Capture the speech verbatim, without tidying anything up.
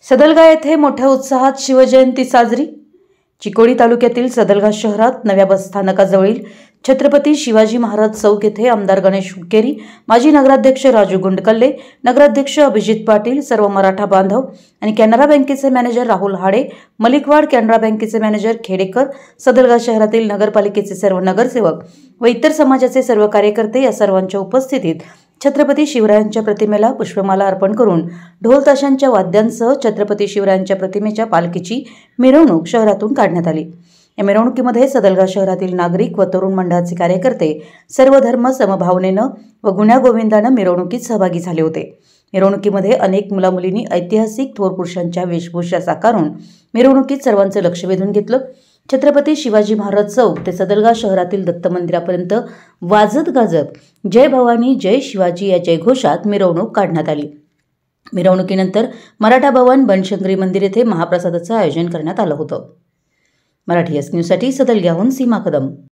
सदलगा येथे मोठ्या उत्साहात शिवजयंती साजरी। चिकोडी तालुक्यातील सदलगा शहरात नव्या बसस्थानकाजवळील छत्रपती शिवाजी महाराज चौक येथे आमदार गणेश हुक्केरी, माजी नगराध्यक्ष राजू गुंडकल्ले, नगराध्यक्ष अभिजित पाटील, सर्व मराठा बांधव आणि कॅनरा बँकेचे मॅनेजर राहुल हाडे, मलिकवाड कॅनरा बँकेचे मॅनेजर खेडेकर, सदलगा शहरातील नगरपालिकेचे सर्व नगरसेवक व इतर समाजाचे सर्व कार्यकर्ते या सर्वांच्या उपस्थितीत छत्रपती शिवरायांच्या प्रतिमेला पुष्पमाला अर्पण करून ढोल ताशांच्या वाद्यांसह छत्रपती शिवरायांच्या प्रतिमेच्या पालखीची मिरवणूक शहरातून काढण्यात आली। या मिरवणुकीमध्ये सदलगा शहरातील नागरिक व तरुण मंडळाचे कार्यकर्ते सर्व धर्म समभावनेने व गुण्यागोविंदाने मिरवणुकीत सहभागी झाले होते। मिरवणुकीमध्ये अनेक मुलामुलींनी ऐतिहासिक थोर पुरुषांच्या वेशभूषा साकारून मिरवणुकीत सर्वांचे लक्ष वेधून घेतलं। छत्रपती शिवाजी महाराज चौक ते सदलगा शहरातील दत्त मंदिरापर्यंत वाजत गाजत जय भवानी जय शिवाजी या जयघोषात मिरवणूक काढण्यात आली। मिरवणुकीनंतर मराठा भवन बनशंकरी मंदिर येथे महाप्रसादाचे आयोजन करण्यात आलं होतं। मराठी एस न्यूजसाठी सदलग्याहून सीमा कदम।